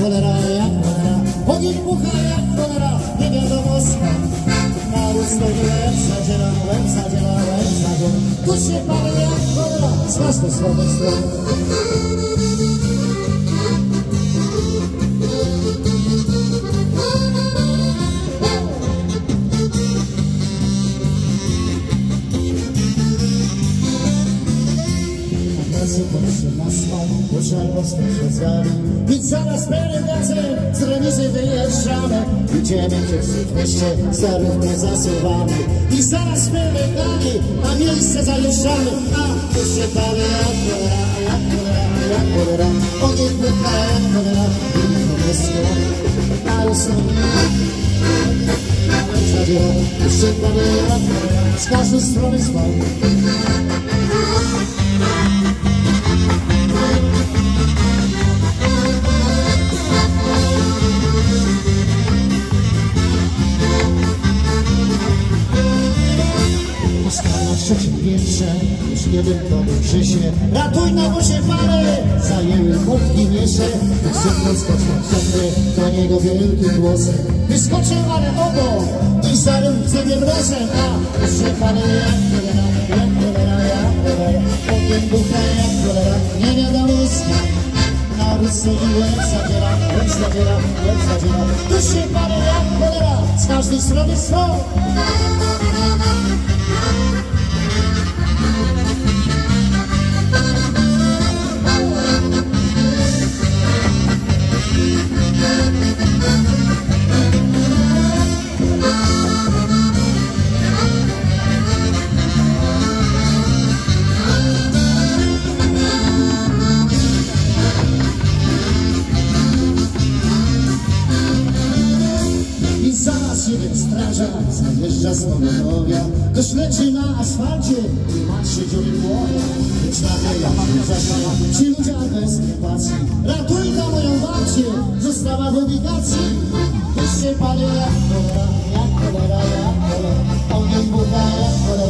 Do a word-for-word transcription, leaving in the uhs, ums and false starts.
cholera, jak cholera. Ogień bucha jak cholera, nie wiadomo skąd. Mały stoi łeb zadziera, łeb zadziera, łeb zadziera. Tu się pali jak cholera, z każdej strony strony. Na swoim potrzebą stać zgady. I zaraz peredacy z remizy wyjeżdżamy. Idziemy przez w mieście, starówkę zasuwamy. I zaraz peredami, a miejsce zajeżdżamy. A tu się pali jak cholera, jak cholera, jak cholera. Ogień bucha jak cholera, i nikogo nie skłoni. Ale są zadziera, tu się pali jak cholera, z każdej strony spał. Na trzecim piętrze już nie wiem kto był Krzysie. Ratuj na łosie pary, zajęły chłopki miesze. Szybko skoczył ciągle do niego wielkim głosem. Wyskoczył ale obok i zarył sobie mrożem. A już się pali jak cholera, jak cholera, jak cholera. Ogień bucha jak cholera, nie wiadomo skąd. Naród stoi łeb zadziera, łeb zadziera, łeb zadziera. Tu się pali jak cholera, z każdej strony są. Jeden strażak zajeżdża z pogotowia. Gość leży na asfalcie i ma trzy dziury w głowie. Lecz nagle ja mam zaczęła ci ludzie bez krepacji. Ratuj na moją babcię, została w obligacji. Już się pali jak cholera, jak cholera, jak cholera. Ogień bucha jak cholera.